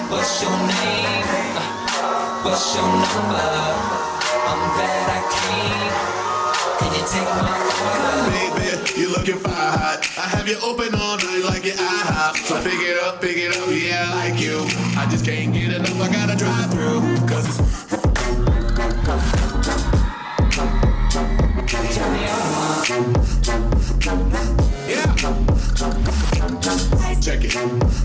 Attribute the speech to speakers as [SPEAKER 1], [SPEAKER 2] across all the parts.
[SPEAKER 1] What's your name? What's your number? I'm glad I came. Can you take my order?
[SPEAKER 2] Baby, you looking fire hot. I have you open all night like your IHOP. So pick it up, yeah, I like you. I just can't get enough, I gotta drive through. Cause it's
[SPEAKER 1] Turn me on.
[SPEAKER 2] yeah. Check it.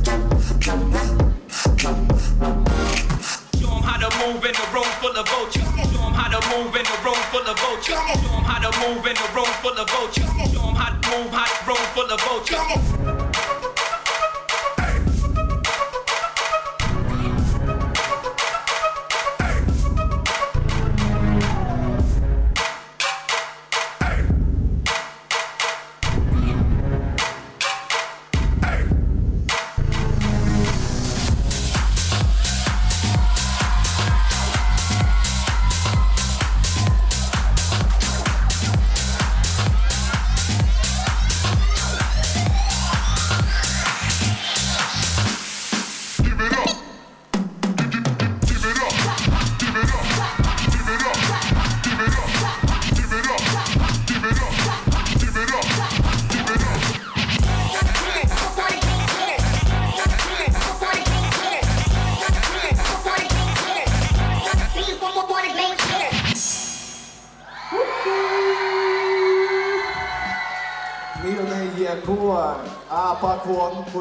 [SPEAKER 3] Show 'em how to move in a room full of vultures. Show 'em how to move in a room full of vultures. Show 'em how to move in a room full of vultures. Show 'em how to move, how to room full of vultures.
[SPEAKER 4] Mille year tour, Apa Kwon.